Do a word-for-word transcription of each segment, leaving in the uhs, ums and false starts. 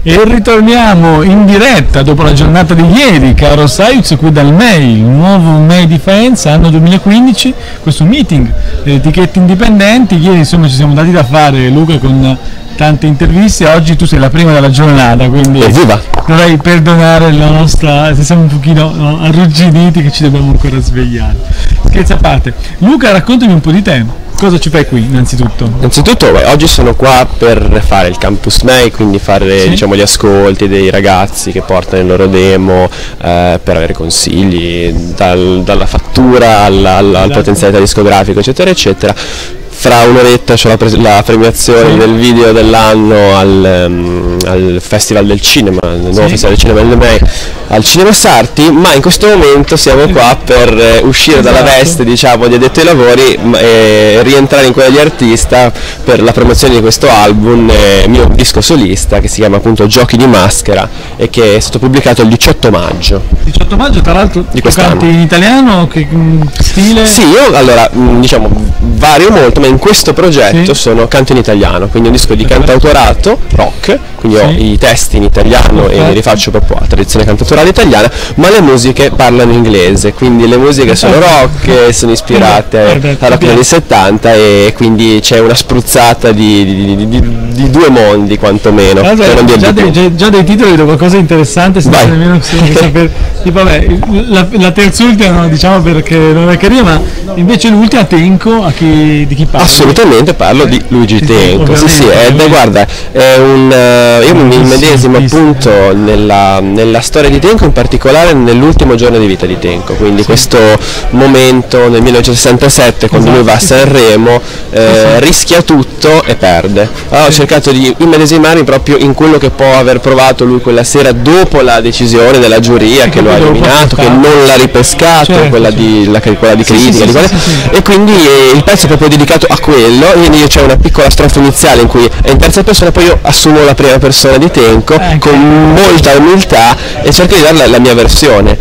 E ritorniamo in diretta dopo la giornata di ieri, caro Sayuz, qui dal M E I, il nuovo M E I Defense, anno duemilaquindici, questo meeting delle etichette indipendenti. Ieri insomma ci siamo dati da fare, Luca, con tante interviste. Oggi tu sei la prima della giornata, quindi Evviva. dovrai perdonare la nostra, se siamo un pochino no, arrugginiti, che ci dobbiamo ancora svegliare. Scherzi a parte. Luca, raccontami un po' di te. Cosa ci fai qui innanzitutto? Innanzitutto beh, oggi sono qua per fare il Campus M E I, quindi fare sì. diciamo, gli ascolti dei ragazzi che portano il loro demo, eh, per avere consigli dal, dalla fattura alla, alla esatto. potenzialità discografica eccetera eccetera. Fra un'oretta c'è la, la premiazione sì. del video dell'anno al, um, al Festival del Cinema, il nuovo sì. Festival del Cinema del M E I, al Cinema Sarti, ma in questo momento siamo qua per eh, uscire esatto. dalla veste diciamo, di addetto ai lavori e rientrare in quella di artista per la promozione di questo album, eh, mio disco solista, che si chiama appunto Giochi di Maschera e che è stato pubblicato il diciotto maggio. diciotto maggio, tra l'altro, di quest'anno. Canti in italiano, che stile? Sì, io allora diciamo vario molto, ma in questo progetto sì. sono canto in italiano, quindi un disco di cantautorato rock, quindi sì. ho i testi in italiano okay. e li rifaccio proprio a tradizione cantautorale italiana, ma le musiche parlano inglese, quindi le musiche sono rock, sono ispirate alla fine dei settanta e quindi c'è una spruzzata di, di, di, di, di due mondi quantomeno. Allora, già, dei, già, già dei titoli vedo qualcosa di interessante, senza nemmeno sapere. Tipo, vabbè, la, la terz'ultima no, diciamo perché non è carina, ma invece l'ultima Tenco a chi, di chi parla? Assolutamente parlo di Luigi Tenco, sì sì, eh, beh, guarda, è un, uh, io mi immedesimo appunto nella, nella storia di Tenco, in particolare nell'ultimo giorno di vita di Tenco, quindi sì. questo momento nel millenovecentosessantasette quando esatto. lui va a Sanremo, eh, sì. rischia tutto e perde. Allora ho cercato di immedesimarmi proprio in quello che può aver provato lui quella sera dopo la decisione della giuria sì, che lo ha eliminato, che non l'ha ripescato, certo, quella, certo. Di, la, quella di critica, sì, sì, di quella, sì, sì, sì. e quindi eh, il pezzo è proprio dedicato a quello, quindi c'è una piccola strofa iniziale in cui è in terza persona, poi io assumo la prima persona di Tenco eh, con molta umiltà e cerco di dare la, la mia versione.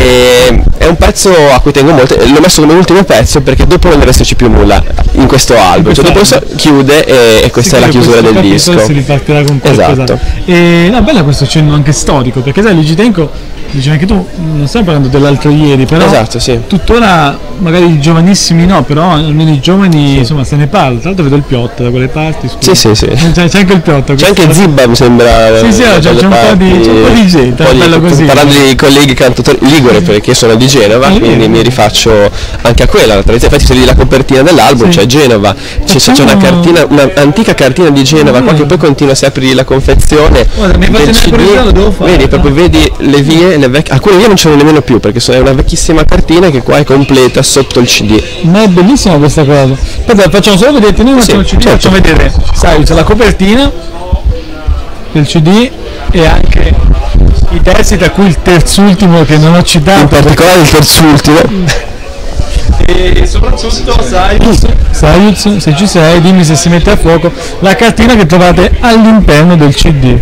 E è un pezzo a cui tengo molto, l'ho messo come ultimo pezzo perché dopo non deve esserci più nulla in questo album, cioè dopo questo chiude e, e questa sì, è la chiusura del disco. Si ripartirà con qualcosa. Esatto. E no, bella questo cenno anche storico, perché sai Luigi Tenco, dicevi anche tu, non stiamo parlando dell'altro ieri, però esatto, sì. tuttora magari i giovanissimi no, però almeno i giovani sì. insomma se ne parla. Tra l'altro vedo il Piotto da quelle parti, scusa. Sì, sì, sì. C'è, c'è anche il Piotto. C'è anche Zibba, mi sembra. Sì, sì, c'è, c'è, un po' di, c'è un po' di gente, un po' bello di, così. Parlando di colleghi cantautori ligure, perché sono di Genova, eh, quindi eh, mi rifaccio anche a quella. La tradizione, infatti se vedi la copertina dell'album, sì. c'è Genova, c'è, c'è una cartina, un'antica cartina di Genova, qua che poi continua, se apri la confezione. Guarda, mi del C D, lo devo fare, vedi, proprio vedi le vie, le vecchie, alcune vie non ce ne nemmeno più, perché è una vecchissima cartina che qua è completa sotto il C D. Ma è bellissima questa cosa. Aspetta, facciamo solo vedere, noi facciamo il C D, certo. facciamo vedere, sai, c'è la copertina del C D e anche i testi, tra cui il terzultimo che non ho citato. In particolare il terzultimo. E soprattutto Sayuz, Sayuz, se ci sei, dimmi se si mette a fuoco la cartina che trovate all'interno del C D.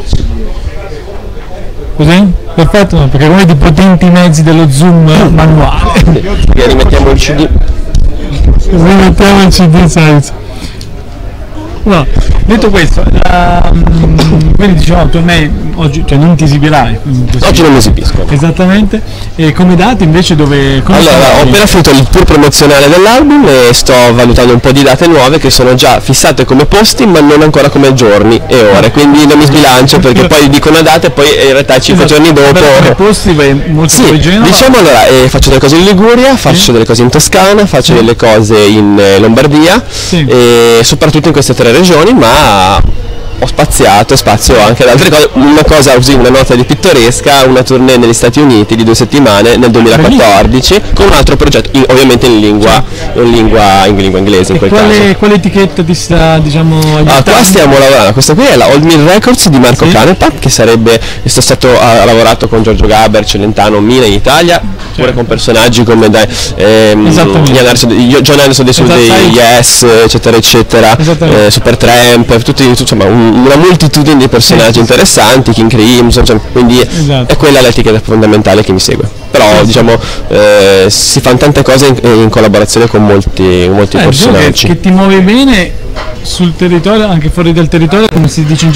Così? Perfetto, no, perché come di potenti mezzi dello zoom manuale. E rimettiamo il C D. Rimettiamo il C D, Sayuz. No, detto questo, la, quindi diciamo tu me oggi cioè non ti esibirai. Oggi non mi esibisco. Esattamente. E come date invece dove... Come allora, ho appena finito il tour promozionale dell'album e sto valutando un po' di date nuove che sono già fissate come posti ma non ancora come giorni e ore, quindi non mi sbilancio perché poi dico una data e poi in realtà cinque esatto. giorni dopo... Come posti vai molto sì, originale. Diciamo allora, eh, faccio delle cose in Liguria, faccio sì. delle cose in Toscana, faccio sì. delle cose in eh, Lombardia sì. e soprattutto in queste tre regioni, ma ho spaziato, spazio anche ad altre cose. Una cosa così, una nota di pittoresca, una tournée negli Stati Uniti di due settimane nel duemilaquattordici con un altro progetto, in, ovviamente in lingua, in lingua, in lingua inglese. In quel quale, caso. Quale etichetta ti sta, diciamo, aiutando? Ah, qua stiamo lavorando, questa qui è la Old Mill Records di Marco sì. Canepa, che sarebbe, è stato, ha lavorato con Giorgio Gaber, Celentano, Mina in Italia, certo. pure con personaggi come dai, ehm, John Anderson dei esatto. Yes, eccetera eccetera, eh, Supertramp, tutti, insomma un una moltitudine di personaggi sì, interessanti, King Crimson, cioè, quindi esatto. è quella l'etichetta fondamentale che mi segue. Però sì, diciamo eh, si fanno tante cose in, in collaborazione con molti, molti eh, personaggi. Che, che ti muovi bene sul territorio, anche fuori dal territorio, come si dice in gergo.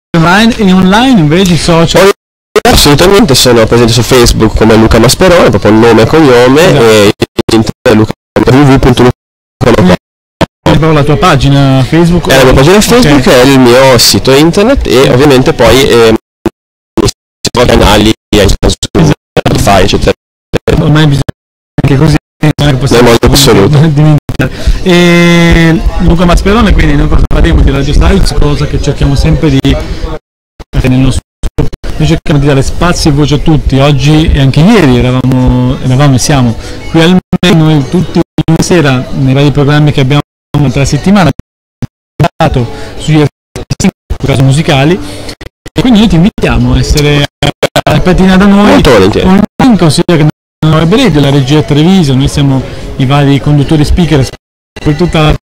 online e online invece i social? Assolutamente, sono presente su Facebook come Luca Masperone, proprio nome e cognome, esatto. E internet w w w punto luca masperone punto com. La tua pagina Facebook? È la mia pagina Facebook, okay. È il mio sito internet e okay. Ovviamente poi eh, i canali, Spotify, eccetera. Ormai bisogna anche così, non è possibile dimenticare. E Luca Masperone, quindi noi cosa faremo di Radio Styles, cosa che cerchiamo sempre di nel nostro, noi cerchiamo di dare spazio e voce a tutti. Oggi e anche ieri eravamo, eravamo e siamo qui al Mail, noi tutti la sera nei vari programmi che abbiamo tra la settimana sugli artisti, in caso musicali, e quindi noi ti invitiamo a essere a pettina da noi con consiglio che non avrebbe radio, la regia Treviso, noi siamo i vari conduttori speaker per tutta la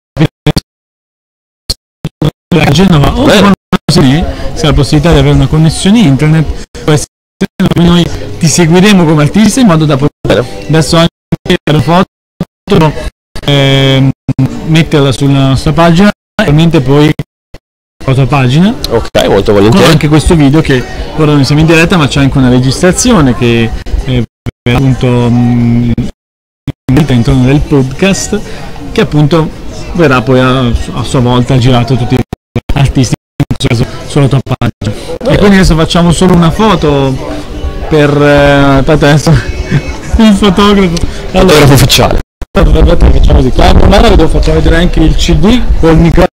a Genova o così, se ha la possibilità di avere una connessione internet, noi ti seguiremo come artista in modo da poter adesso anche la foto eh, metterla sulla nostra pagina e ovviamente poi la tua pagina, ok, molto volentieri, con anche questo video che ora noi siamo in diretta ma c'è anche una registrazione che eh, appunto mh, all'interno del podcast che appunto verrà poi a, a sua volta girato a tutti gli artisti sulla tua pagina. Vabbè. E quindi adesso facciamo solo una foto per eh, adesso il fotografo allora, fotografo ufficiale. Aspetta, facciamo così, ma allora devo facciamo vedere anche il C D col microfono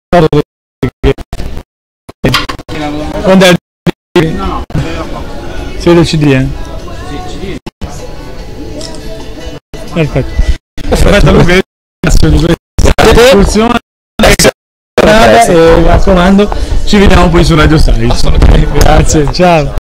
quando è no, si vede il C D, eh? Sì, C D. Perfetto. Aspetta Luca, funziona e mi raccomando ci vediamo poi su Radio Styles. Grazie, ciao.